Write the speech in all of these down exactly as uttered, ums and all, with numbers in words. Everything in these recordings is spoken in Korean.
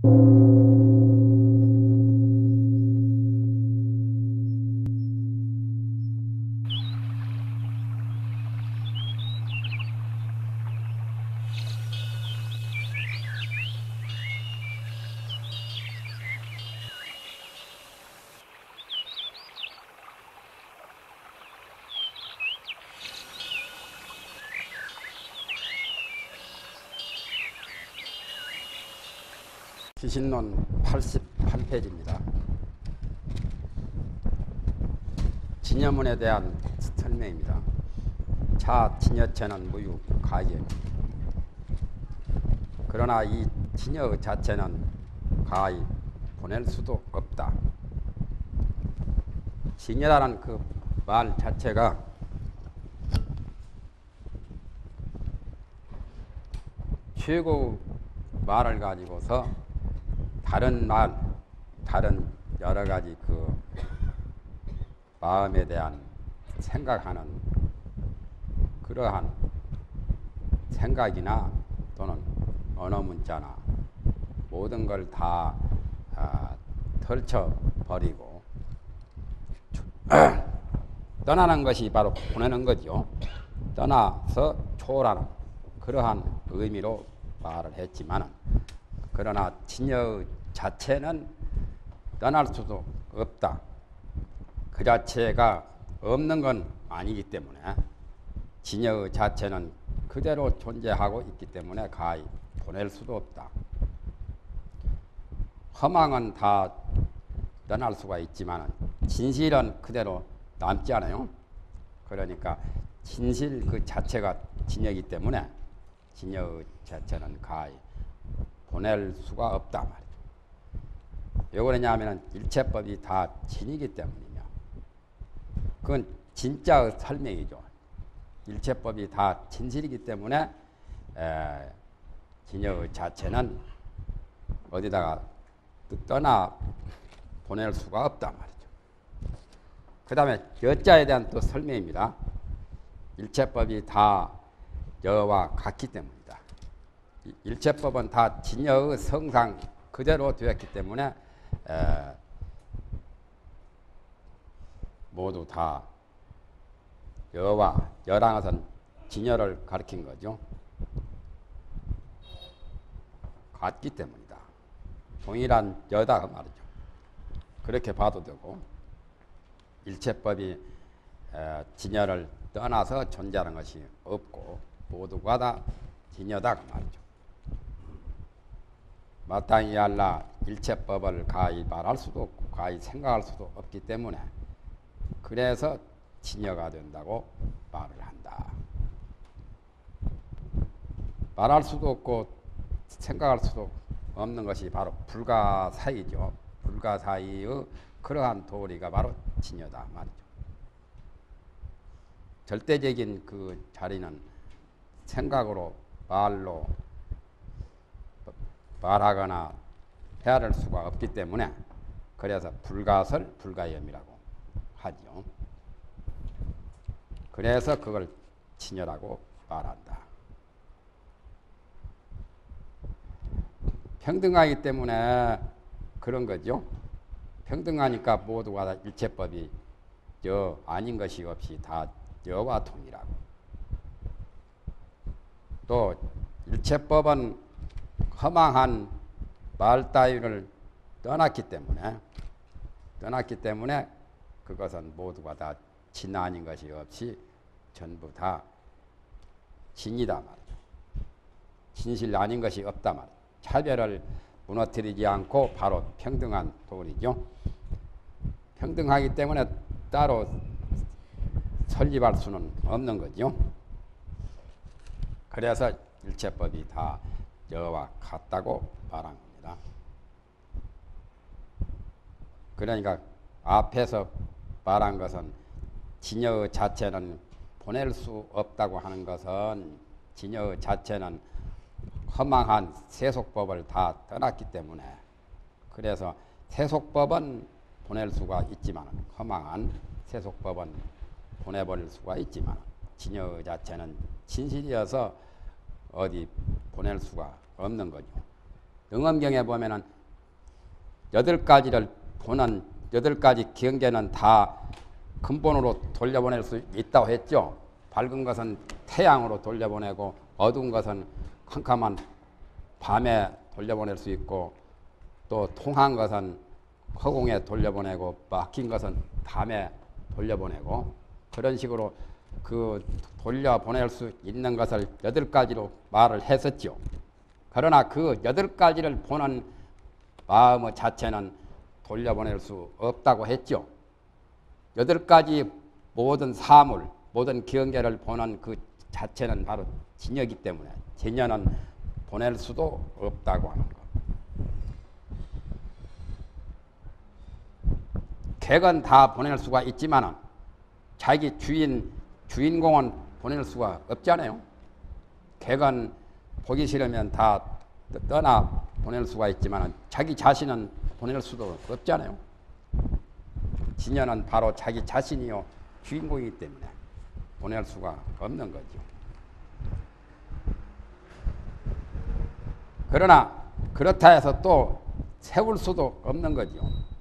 기신론 팔십팔 페이지입니다. 진여문에 대한 설명입니다. 자 진여체는 무유 가예. 그러나 이 진여 자체는 가히 보낼 수도 없다. 진여라는 그 말 자체가 최고 말을 가지고서 다른 말, 다른 여러 가지 그 마음에 대한 생각하는 그러한 생각이나 또는 언어 문자나 모든 걸 다 아, 펼쳐버리고 떠나는 것이 바로 보내는 거죠. 떠나서 초월하는 그러한 의미로 말을 했지만, 그러나 진여 자체는 떠날 수도 없다. 그 자체가 없는 건 아니기 때문에 진여 자체는 그대로 존재하고 있기 때문에 가히 보낼 수도 없다. 허망은 다 떠날 수가 있지만 진실은 그대로 남지 않아요. 그러니까 진실 그 자체가 진여이기 때문에 진여 자체는 가히 보낼 수가 없다 말이죠. 왜 그러냐면 일체법이 다 진이기 때문이며, 그건 진짜의 설명이죠. 일체법이 다 진실이기 때문에 에, 진여 자체는 어디다가 떠나 보낼 수가 없다 말이죠. 그 다음에 여자에 대한 또 설명입니다. 일체법이 다 여와 같기 때문이다. 일체법은 다 진여의 성상 그대로 되었기 때문에 에, 모두 다 여와 여라는 것은 진여를 가리킨 거죠. 같기 때문이다. 동일한 여다 말이죠. 그렇게 봐도 되고, 일체법이 에, 진여를 떠나서 존재하는 것이 없고 모두가 다 진여다 그 말이죠. 마땅히 알라 일체법을 가히 말할 수도 없고 가히 생각할 수도 없기 때문에 그래서 진여가 된다고 말을 한다. 말할 수도 없고 생각할 수도 없는 것이 바로 불가사의죠. 불가사의의 그러한 도리가 바로 진여다 말이죠. 절대적인 그 자리는 생각으로 말로 말하거나 헤아릴 수가 없기 때문에 그래서 불가설 불가염이라고 하죠. 그래서 그걸 진여라고 말한다. 평등하기 때문에 그런 거죠. 평등하니까 모두가 다 일체법이 여 아닌 것이 없이 다 여와 동일하고, 또 일체법은 허망한 말 따위를 떠났기 때문에 떠났기 때문에 그것은 모두가 다 진 아닌 것이 없이 전부 다 진이다 말이죠. 진실 아닌 것이 없다 말이죠. 차별을 무너뜨리지 않고 바로 평등한 도리죠. 평등하기 때문에 따로 설립할 수는 없는 거죠. 그래서 일체법이 다 여와 같다고 말한 겁니다. 그러니까 앞에서 말한 것은 진여 자체는 보낼 수 없다고 하는 것은 진여 자체는 허망한 세속법을 다 떠났기 때문에, 그래서 세속법은 보낼 수가 있지만 허망한 세속법은 보내버릴 수가 있지만 진여 자체는 진실이어서 어디 보낼 수가 없는 거죠. 능엄경에 보면은 여덟 가지를 보는 여덟 가지 경계는 다 근본으로 돌려보낼 수 있다고 했죠. 밝은 것은 태양으로 돌려보내고 어두운 것은 캄캄한 밤에 돌려보낼 수 있고 또 통한 것은 허공에 돌려보내고 막힌 것은 밤에 돌려보내고 그런 식으로 그 돌려보낼 수 있는 것을 여덟 가지로 말을 했었죠. 그러나 그 여덟 가지를 보는 마음 자체는 돌려보낼 수 없다고 했죠. 여덟 가지 모든 사물, 모든 경계를 보는 그 자체는 바로 진여이기 때문에 진여는 보낼 수도 없다고 하는 것. 객은 다 보낼 수가 있지만 자기 주인, 주인공은 보낼 수가 없잖아요. 객은 보기 싫으면 다 떠나 보낼 수가 있지만 자기 자신은 보낼 수도 없잖아요. 진여는 바로 자기 자신이요 주인공이기 때문에 보낼 수가 없는 거죠. 그러나 그렇다 해서 또 세울 수도 없는 거죠.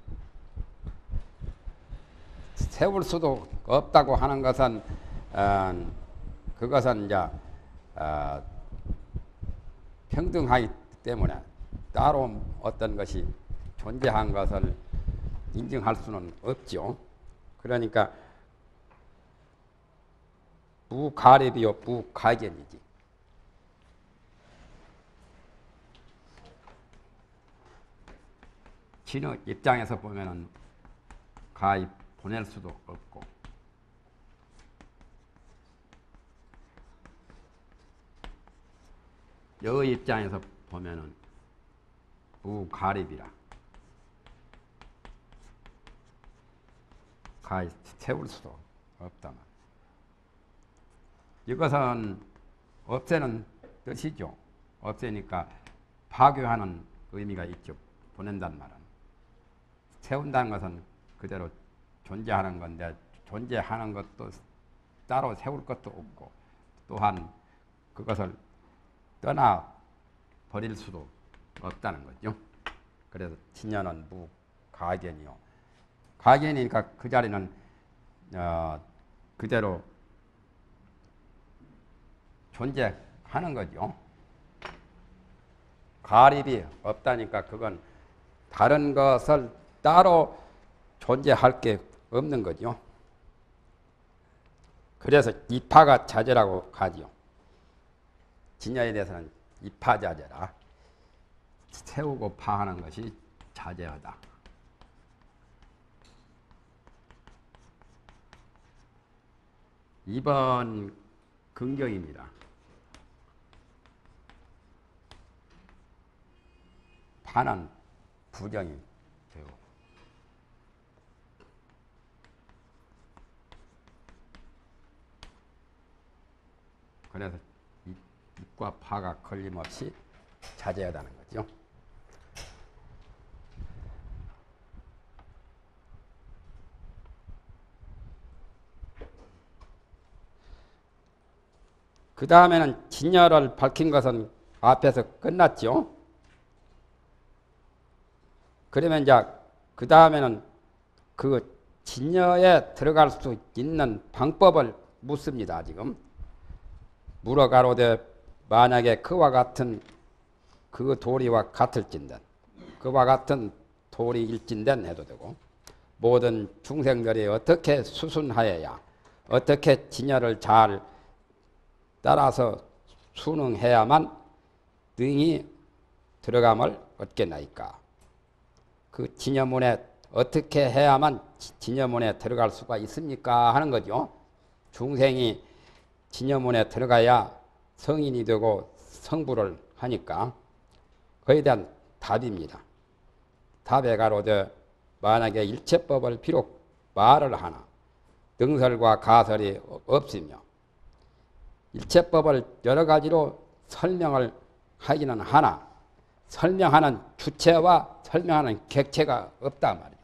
세울 수도 없다고 하는 것은 어, 그것은 이제 어, 평등하기 때문에 따로 어떤 것이 존재한 것을 인정할 수는 없죠. 그러니까 무가립이요 무가견이지. 진의 입장에서 보면은 가입 보낼 수도 없고 여의 입장에서 보면은 무가립이라 가입 세울 수도 없다만 이것은 없애는 뜻이죠. 없애니까 파괴하는 의미가 있죠. 보낸다는 말은 세운다는 것은 그대로 존재하는 건데 존재하는 것도 따로 세울 것도 없고 또한 그것을 떠나 버릴 수도 없다는 거죠. 그래서 진여는 무가견이요. 가견이니까 그 자리는 어, 그대로 존재하는 거죠. 가립이 없다니까 그건 다른 것을 따로 존재할 게 없는 거죠. 그래서 이파가 자제라고 하지요. 진여에 대해서는 이파자제라. 세우고 파하는 것이 자제하다. 이 번 긍정입니다. 파는 부정이 되고 그래서 입과 파가 걸림없이 자제하다는 거죠. 그 다음에는 진여를 밝힌 것은 앞에서 끝났죠. 그러면 이제 그 다음에는 그 진여에 들어갈 수 있는 방법을 묻습니다. 지금 물어가로되 만약에 그와 같은 그 도리와 같을진된 그와 같은 도리일진된 해도 되고 모든 중생들이 어떻게 수순하여야 어떻게 진여를 잘 따라서 순응해야만 능히 들어감을 얻겠나이까. 그 진여문에 어떻게 해야만 진여문에 들어갈 수가 있습니까 하는 거죠. 중생이 진여문에 들어가야 성인이 되고 성불을 하니까 그에 대한 답입니다. 답에 가로되 만약에 일체법을 비록 말을 하나 능설과 가설이 없으며 일체법을 여러 가지로 설명을 하기는 하나 설명하는 주체와 설명하는 객체가 없다 말이에요.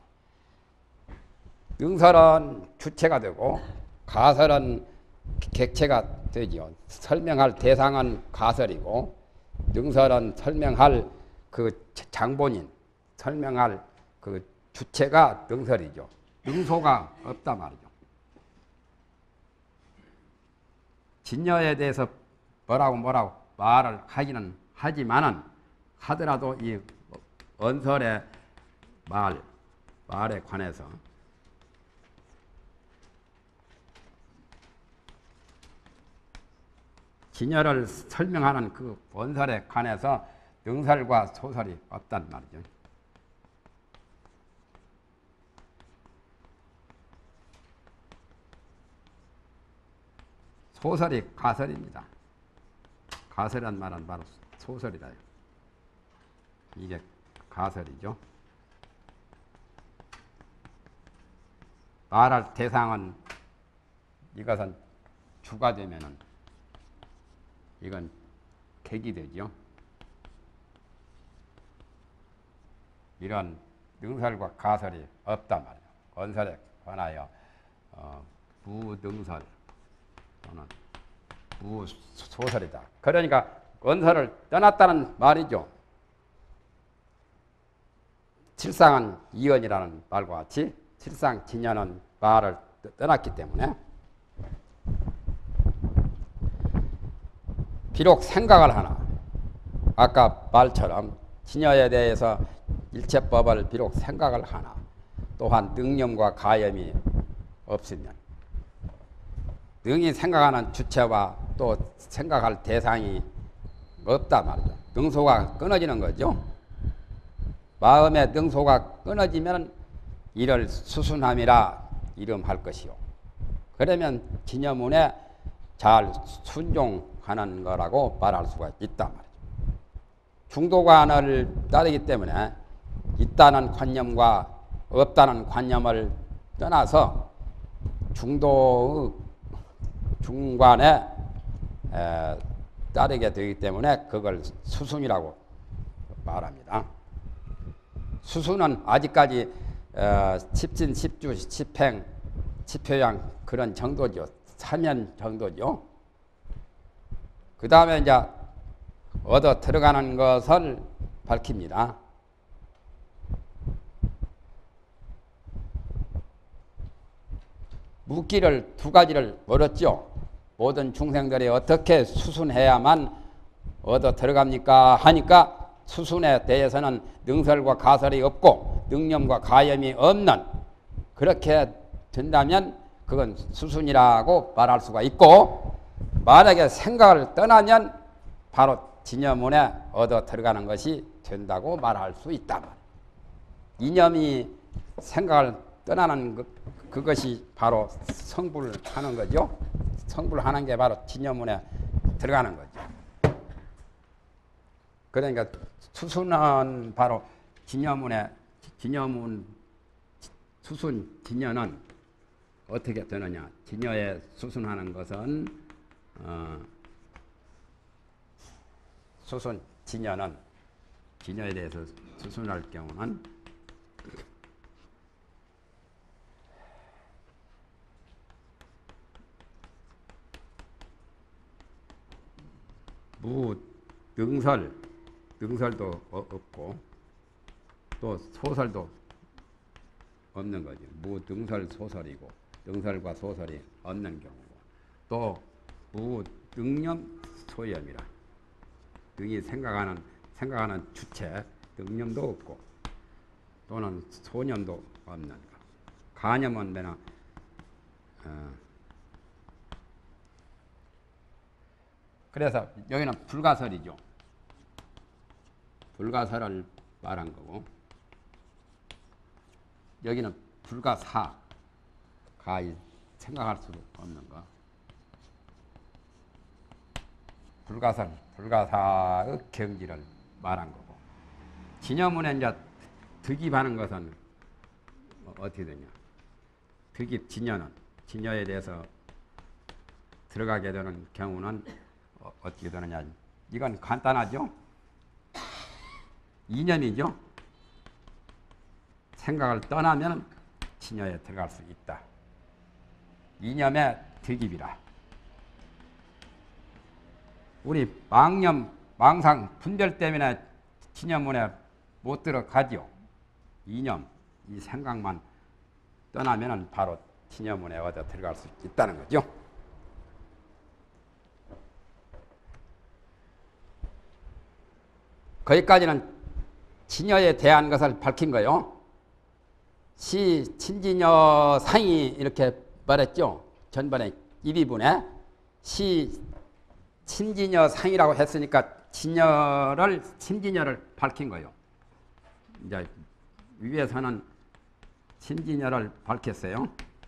능설은 주체가 되고 가설은 객체가 되죠. 설명할 대상은 가설이고 능설은 설명할 그 장본인, 설명할 그 주체가 능설이죠. 능소가 없단 말이죠. 진여에 대해서 뭐라고 뭐라고 말을 하기는 하지만은 하더라도 이 언설의 말, 말에 관해서 진여를 설명하는 그 언설에 관해서 능설과 소설이 없단 말이죠. 소설이 가설입니다. 가설이란 말은 바로 소설이다. 이게 가설이죠. 말할 대상은 이것은 주가 되면은 이건 객이 되죠. 이런 능설과 가설이 없단 말이에요. 언설에 관하여 어, 무능설 또는 무소설이다. 그러니까 언설을 떠났다는 말이죠. 칠상은 이언이라는 말과 같이 칠상진여는 말을 떠났기 때문에 비록 생각을 하나 아까 말처럼 진여에 대해서 일체법을 비록 생각을 하나 또한 능념과 가염이 없으면 능이 생각하는 주체와 또 생각할 대상이 없단 말이죠. 능소가 끊어지는 거죠. 마음의 능소가 끊어지면 이를 수순함이라 이름할 것이요. 그러면 진여문에 잘 순종하는 거라고 말할 수가 있단 말이죠. 중도관을 따르기 때문에 있다는 관념과 없다는 관념을 떠나서 중도의 중관에 에, 따르게 되기 때문에 그걸 수순이라고 말합니다. 수순은 아직까지 어, 십진, 십주, 십행, 십효양 그런 정도죠. 사면 정도죠. 그 다음에 이제 얻어 들어가는 것을 밝힙니다. 묻기를 두 가지를 물었죠. 모든 중생들이 어떻게 수순해야만 얻어 들어갑니까? 하니까 수순에 대해서는 능설과 가설이 없고 능념과 가염이 없는 그렇게 된다면 그건 수순이라고 말할 수가 있고 만약에 생각을 떠나면 바로 진여문에 얻어 들어가는 것이 된다고 말할 수 있다. 이념이 생각을 떠나는 그, 그것이 바로 성불을 하는 거죠. 성불을 하는 게 바로 진여문에 들어가는 거죠. 그러니까 수순은 바로 진여문에 진여문 수순 진여는 어떻게 되느냐? 진여에 수순하는 것은 어, 수순 진여는 진여에 대해서 수순할 경우는 무 능설 능설도 없고 또 소설도 없는 거죠. 무능설 소설이고 능설과 소설이 없는 경우고 또 무능념 소염이라 능이 생각하는 생각하는 주체 능념도 없고 또는 소념도 없는 거. 가념은 뭐냐 어. 그래서 여기는 불가설이죠. 불가설을 말한 거고 여기는 불가사 가히 생각할 수도 없는 거. 불가설, 불가사의 경지를 말한 거고 진여문에 이제 득입하는 것은 어떻게 되냐? 득입 진여는 진여에 대해서 들어가게 되는 경우는 어떻게 되느냐? 이건 간단하죠. 이념이죠. 생각을 떠나면 진여에 들어갈 수 있다. 이념의 득입이라. 우리 망념, 망상, 분별 때문에 진여문에 못 들어가죠. 이념, 이 생각만 떠나면은 바로 진여문에 얻어 들어갈 수 있다는 거죠. 거기까지는 진여에 대한 것을 밝힌 거요. 시 친진여 상이 이렇게 말했죠. 전번에 이 부분에 시 친진여 상이라고 했으니까 진여를 친진여를 밝힌 거예요. 이제 위에서는 친진여를 밝혔어요.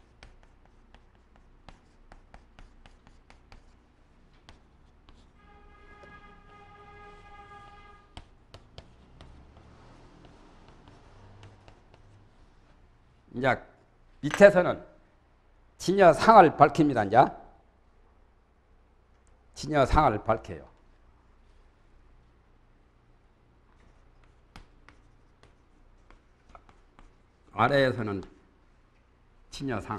이제 밑에서는 진여상을 밝힙니다. 이제 진여상을 밝혀요. 아래에서는 진여상,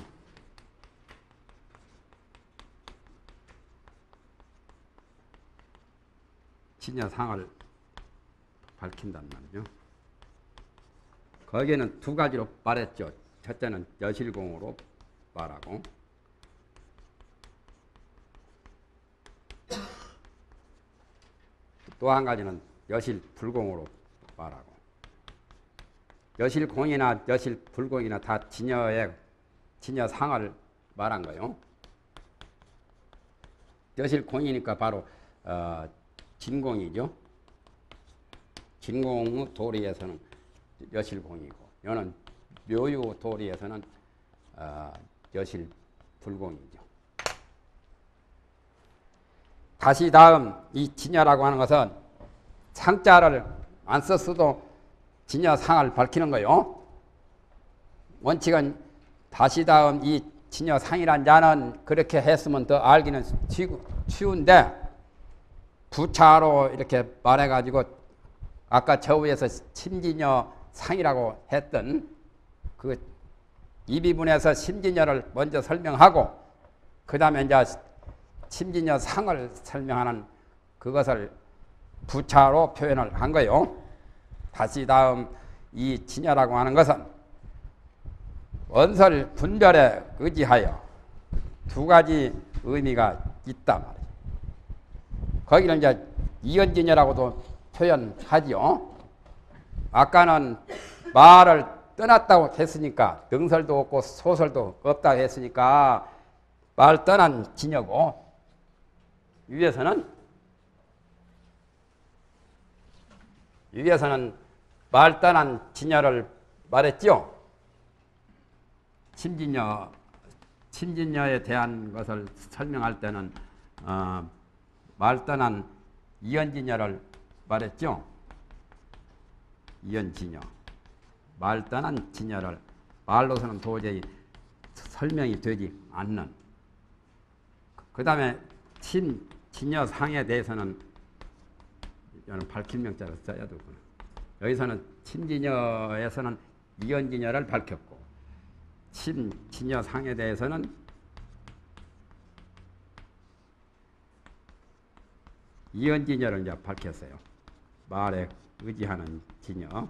진여상을 밝힌단 말이죠. 거기에는 두 가지로 말했죠. 첫째는 여실공으로 말하고, 또 한 가지는 여실불공으로 말하고. 여실공이나 여실불공이나 다 진여의 진여상을 말한 거예요. 여실공이니까 바로 어, 진공이죠. 진공 도리에서는 여실공이고, 여는 묘유 도리에서는 어, 여실불공이죠. 다시 다음 이 진여라고 하는 것은 상자를 안 썼어도 진여상을 밝히는 거요. 원칙은 다시 다음 이 진여상이란 자는 그렇게 했으면 더 알기는 쉬운데, 부차로 이렇게 말해가지고 아까 저 위에서 심진여상이라고 했던 그 이 부분에서 심진여를 먼저 설명하고, 그 다음에 이제 심진여상을 설명하는 그것을 부차로 표현을 한 거예요. 다시 다음 이 진여라고 하는 것은 원설 분별에 의지하여 두 가지 의미가 있단 말이에요. 거기는 이제 이연진여라고도 표현하지요. 아까는 말을 떠났다고 했으니까, 능설도 없고 소설도 없다고 했으니까 말 떠난 진여고, 위에서는 위에서는 말 떠난 진여를 말했죠. 심진여, 심진여에 대한 것을 설명할 때는 어, 말 떠난 이연진여를 말했죠. 이연진여, 말 떠난 진여를 말로서는 도저히 설명이 되지 않는. 그 다음에 친 진여상에 대해서는 이거는 밝힌 명자를 써야 되구나. 여기서는 친진여에서는 이연진여를 밝혔고, 친진여상에 대해서는 이연진여를 이제 밝혔어요. 말에 의지하는 진여.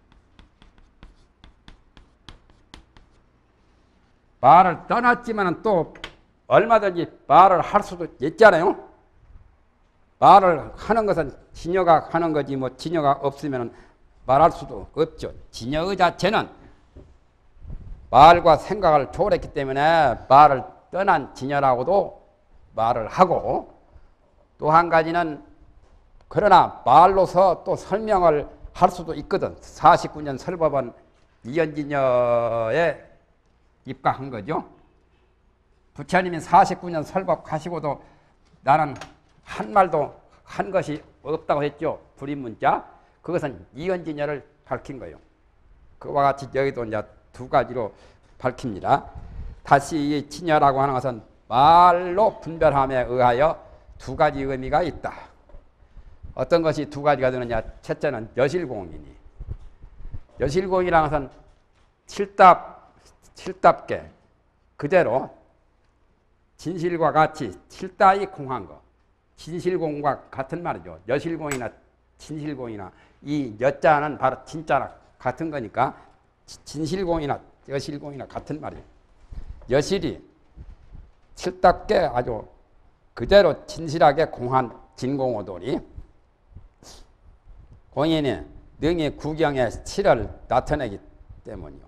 말을 떠났지만 또 얼마든지 말을 할 수도 있잖아요. 말을 하는 것은 진여가 하는 거지, 뭐 진여가 없으면 말할 수도 없죠. 진여의 자체는 말과 생각을 초월했기 때문에 말을 떠난 진여라고도 말을 하고, 또 한 가지는 그러나 말로서 또 설명을 할 수도 있거든. 사십구 년 설법은 이연진여에 입각한 거죠. 부처님이 사십구 년 설법하시고도 나는 한 말도 한 것이 없다고 했죠. 불인문자. 그것은 이연진여를 밝힌 거예요. 그와 같이 여기도 이제 두 가지로 밝힙니다. 다시 이 진여라고 하는 것은 말로 분별함에 의하여 두 가지 의미가 있다. 어떤 것이 두 가지가 되느냐? 첫째는 여실공이니, 여실공이라는 것은 칠답, 칠답게 그대로 진실과 같이 칠다이 공한 거, 진실공과 같은 말이죠. 여실공이나 진실공이나 이 여자는 바로 진짜나 같은 거니까 진실공이나 여실공이나 같은 말이에요. 여실이 칠답게 아주 그대로 진실하게 공한 진공오돌이 공인이 능히 구경의 실을 나타내기 때문이요.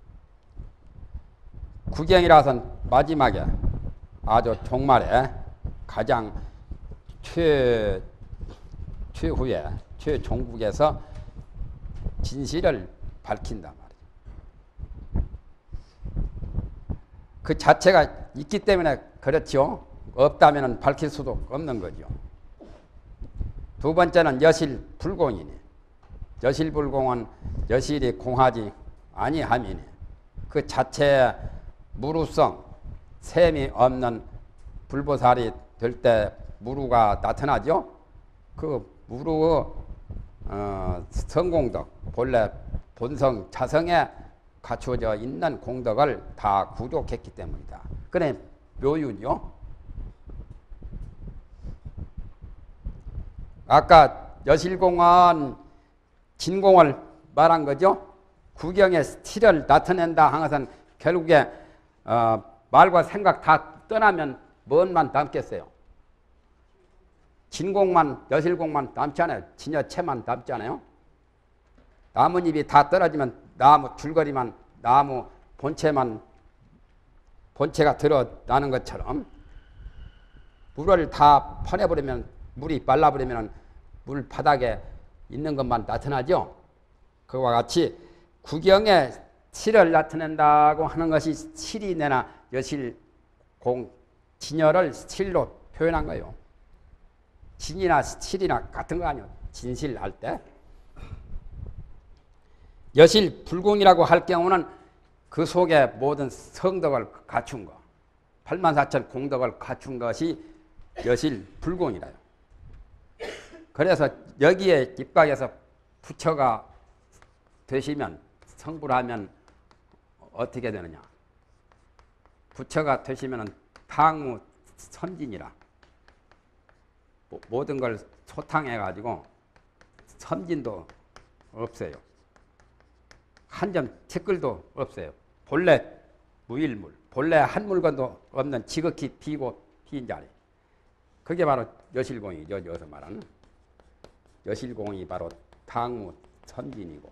구경이라선 마지막에 아주 종말에 가장 최, 최후에 최종국에서 진실을 밝힌단 말이에요. 그 자체가 있기 때문에 그렇죠. 없다면 밝힐 수도 없는 거죠. 두 번째는 여실불공이니, 여실불공은 여실이 공하지 아니함이니 그 자체의 무루성, 셈이 없는 불보살이 될 때 무루가 나타나죠. 그 무루의 어, 성공덕, 본래 본성 자성에 갖추어져 있는 공덕을 다 구족했기 때문이다. 그래 묘유죠. 아까 여실공은 진공을 말한 거죠. 구경의 스틸을 나타낸다 한 것은 결국에 어, 말과 생각 다 떠나면 뭔만 남겠어요? 진공만, 여실공만 남지 않아요. 진여체만 남지 않아요. 나뭇잎이 다 떨어지면 나무 줄거리만, 나무 본체만, 본체가 드러나는 것처럼 물을 다 퍼내버리면, 물이 말라버리면 물 바닥에 있는 것만 나타나죠. 그와 같이 구경의 실을 나타낸다고 하는 것이 실이 내나 여실공, 진여를 실로 표현한 거예요. 진이나 실이나 같은 거 아니에요. 진실 할 때. 여실불공이라고 할 경우는 그 속에 모든 성덕을 갖춘 거, 팔만사천 공덕을 갖춘 것이 여실불공이라요. 그래서 여기에 입각해서 부처가 되시면, 성불하면 어떻게 되느냐. 부처가 되시면 탕무 선진이라 모든 걸 소탕해가지고 선진도 없어요. 한 점 티끌도 없어요. 본래 무일물, 본래 한 물건도 없는 지극히 비고 비인 자리. 그게 바로 여실공이죠. 여기서 말하는 여실공이 바로 탕무 선진이고,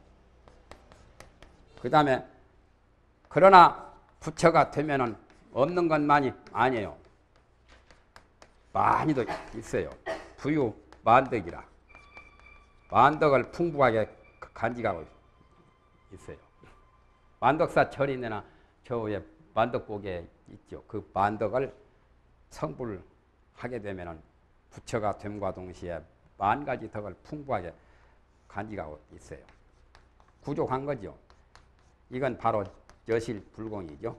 그 다음에 그러나 부처가 되면은 없는 것만이 아니에요. 많이도 있어요. 부유 만덕이라 만덕을 풍부하게 간직하고 있어요. 만덕사 절이내나 저 위에 만덕복에 있죠. 그 만덕을 성불하게 되면은 부처가 됨과 동시에 만 가지 덕을 풍부하게 간직하고 있어요. 구족한 거죠. 이건 바로 여실불공이죠.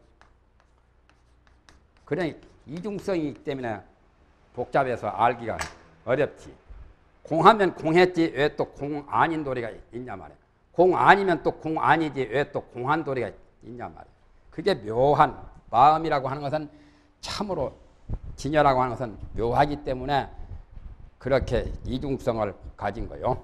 그러니 이중성이기 때문에 복잡해서 알기가 어렵지. 공하면 공했지 왜 또 공 아닌 도리가 있냐 말이야. 공 아니면 또 공 아니지 왜 또 공한 도리가 있냐 말이야. 그게 묘한 마음이라고 하는 것은 참으로 진여라고 하는 것은 묘하기 때문에 그렇게 이중성을 가진 거요.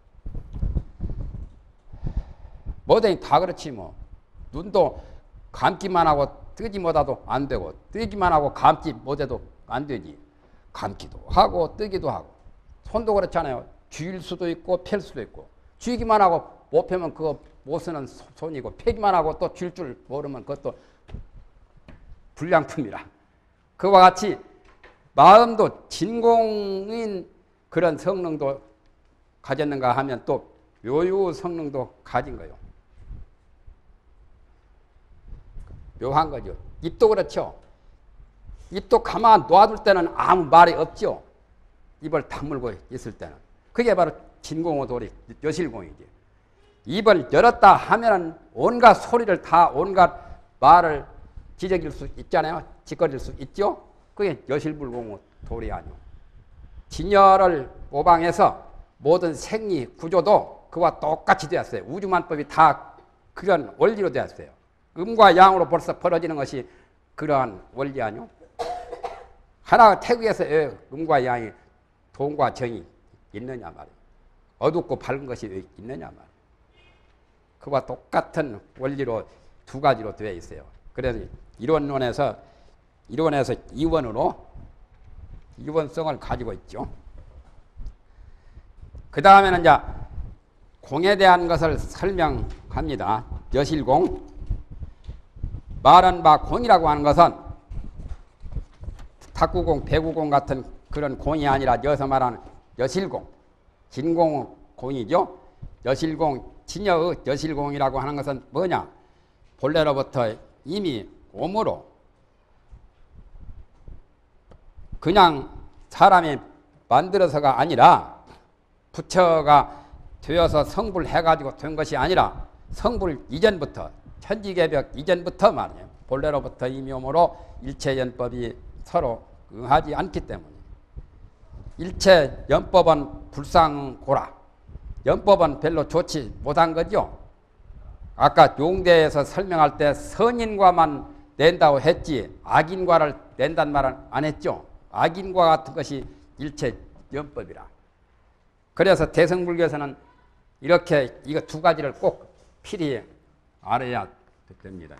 뭐든지 다 그렇지 뭐. 눈도 감기만 하고 뜨지 못해도 안 되고, 뜨기만 하고 감지 못해도 안 되지. 감기도 하고 뜨기도 하고. 손도 그렇잖아요. 쥘 수도 있고 펼 수도 있고. 쥐기만 하고 못 펴면 그거 못 쓰는 손이고, 펴기만 하고 또 쥘 줄 모르면 그것도 불량품이라. 그와 같이 마음도 진공인 그런 성능도 가졌는가 하면 또 묘유 성능도 가진 거예요. 묘한 거죠. 입도 그렇죠. 입도 가만 놔둘 때는 아무 말이 없죠. 입을 다물고 있을 때는. 그게 바로 진공오돌이 여실공이지. 입을 열었다 하면은 온갖 소리를 다 온갖 말을 지적일 수 있잖아요. 짓거릴 수 있죠. 그게 여실불공오돌이 아니오. 진여를 모방해서 모든 생리 구조도 그와 똑같이 되었어요. 우주만법이 다 그런 원리로 되었어요. 음과 양으로 벌써 벌어지는 것이 그러한 원리 아니오? 하나 태국에서 왜 음과 양이 동과 정이 있느냐 말이에요. 어둡고 밝은 것이 왜 있느냐 말이에요. 그와 똑같은 원리로 두 가지로 되어 있어요. 그래서 이론론에서 이론에서 이원으로 이원성을 가지고 있죠. 그 다음에는 이제 공에 대한 것을 설명합니다. 여실공. 말한 바 공이라고 하는 것은 탁구공, 배구공 같은 그런 공이 아니라 여기서 말하는 여실공, 진공 공이죠. 여실공, 진여의 여실공이라고 하는 것은 뭐냐? 본래로부터 이미 오므로 그냥 사람이 만들어서가 아니라 부처가 되어서 성불해가지고 된 것이 아니라 성불 이전부터 천지개벽 이전부터 말이에요. 본래로부터 이미 오므로 일체연법이 서로 응하지 않기 때문에 일체연법은 불상고라. 연법은 별로 좋지 못한 거죠. 아까 용대에서 설명할 때 선인과만 낸다고 했지 악인과를 낸단 말은 안 했죠. 악인과 같은 것이 일체연법이라. 그래서 대승불교에서는 이렇게 이거 두 가지를 꼭 필히 알아야 됩니다.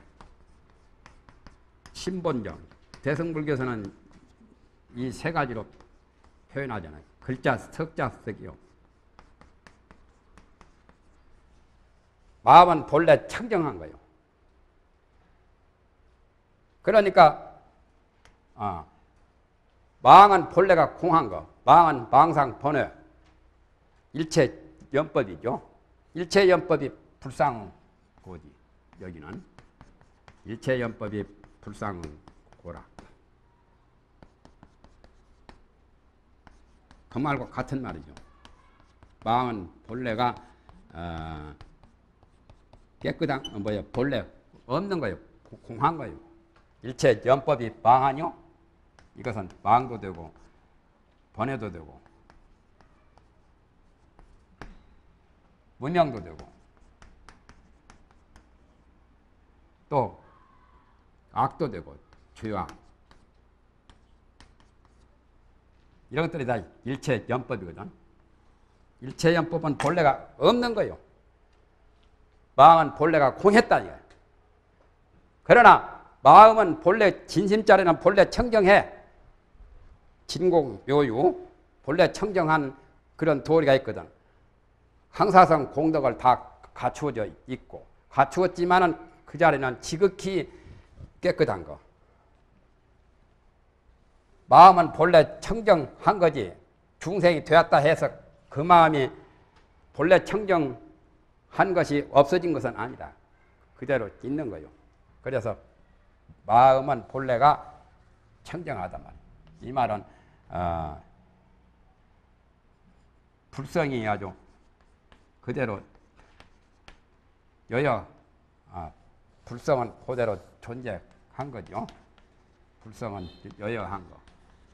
신본정. 대승불교에서는 이 세 가지로 표현하잖아요. 글자, 석자, 석이요. 마음은 본래 청정한 거예요. 그러니까 아, 망은 본래가 공한 거. 망은 망상 번외. 일체 연법이죠. 일체 연법이 불상고지. 여기는 일체 연법이 불상고라. 그 말과 같은 말이죠. 망은 본래가 어, 깨끗한 어, 뭐야 본래 없는 거예요. 공한 거예요. 일체 연법이 망하뇨? 이것은 망도 되고 번외도 되고 문명도 되고 또 악도 되고 죄악 이런 것들이 다 일체 연법이거든. 일체 연법은 본래가 없는 거예요. 마음은 본래가 공했다 이거예요. 그러나 마음은 본래 진심자리는 본래 청정해. 진공 묘유 본래 청정한 그런 도리가 있거든. 항사성 공덕을 다 갖추어져 있고 갖추었지만은 그 자리는 지극히 깨끗한 거. 마음은 본래 청정한 거지. 중생이 되었다 해서 그 마음이 본래 청정한 것이 없어진 것은 아니다. 그대로 있는 거예요. 그래서 마음은 본래가 청정하다 말. 이 말은 어, 불성이 아주 그대로 여여 아, 불성은 그대로 존재한 거죠. 불성은 여여한 거.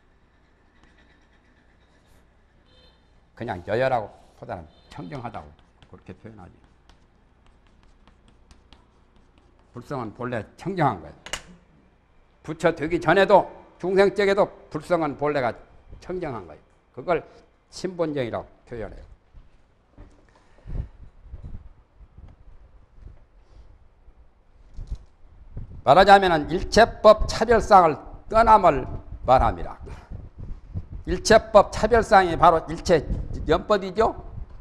그냥 여여라고 보다는 청정하다고 그렇게 표현하지. 불성은 본래 청정한 거예요. 부처 되기 전에도 중생적에도 불성은 본래가 청정한 거예요. 그걸 신본정이라고 표현해요. 말하자면 일체법 차별상을 떠남을 말합니다. 일체법 차별상이 바로 일체연법이죠.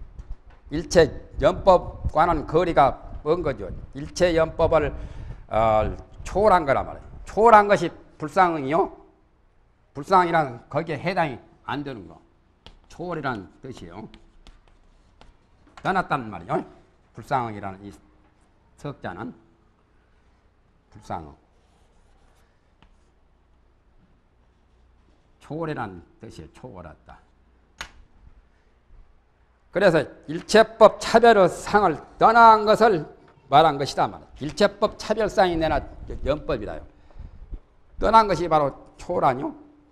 일체연법과는 거리가 먼 거죠. 일체연법을 어, 초월한 거란 말이에요. 초월한 것이 불상이요. 불상이란 거기에 해당이 안 되는 거. 초월이라는 뜻이에요. 떠났다는 말이에요. 불상이라는 이 석자는 불상어. 초월이라는 뜻이에요. 초월했다. 그래서 일체법 차별의 상을 떠난 것을 말한 것이다 말이에요. 일체법 차별상이 내나 연법이라요. 떠난 것이 바로 초월하뇨.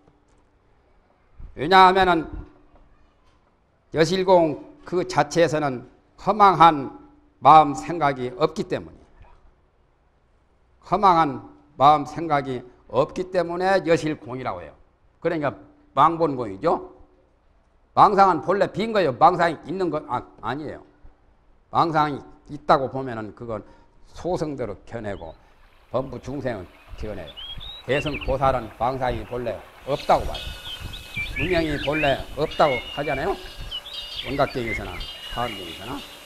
왜냐하면은 여실공 그 자체에서는 허망한 마음 생각이 없기 때문이에요. 허망한 마음 생각이 없기 때문에 여실공이라고 해요. 그러니까 망본공이죠. 망상은 본래 빈 거예요. 망상이 있는 거 아, 아니에요. 망상이 있다고 보면은 그건 소승대로 견해고 범부 중생은 견해요. 대승 보살은 방사이 본래 없다고 봐요. 무명이 본래 없다고 하잖아요. 원각경에서나 사원경에서나.